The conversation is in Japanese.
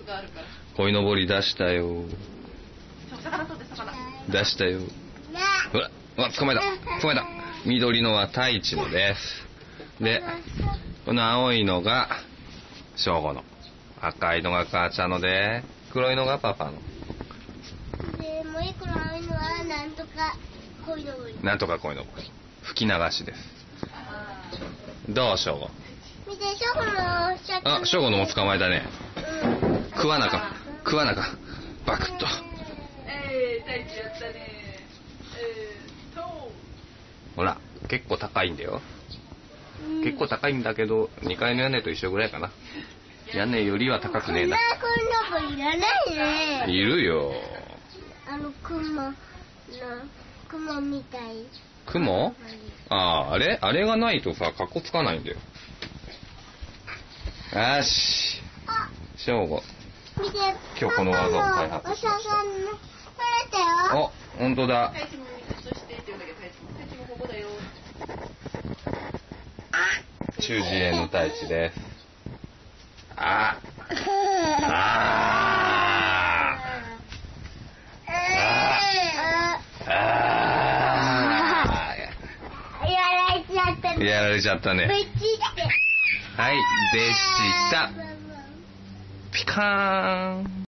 鯉のぼり出したよ。出したよ。うわ、捕まえた。緑のは太一のです。で、この青いのが正吾の、赤いのが母ちゃんので、黒いのがパパの。 で、もう一個の青いのはなんとか鯉のぼり。 なんとか鯉のぼり。吹き流しです。どう正吾。 見て、正吾のシャツ。 あ、正吾のも捕まえたね。食わなか。バクッと。 太一やったね。 ほら、結構高いんだよ。結構高いんだけど、2階の屋根と一緒ぐらいかな。屋根よりは高くねえな。 こんな鯉のぼりいらないね。 いるよ。 雲みたい。 雲？あれがないとさ、かっこつかないんだよ。よし。正吾。 見て、 今日この技を開発しました。 取れたよ。 お、本当だ。 太一もそしてって言うんだけど、太一もここだよ。 中次元の太一です。やられちゃったね。はい、でした。ピカーン。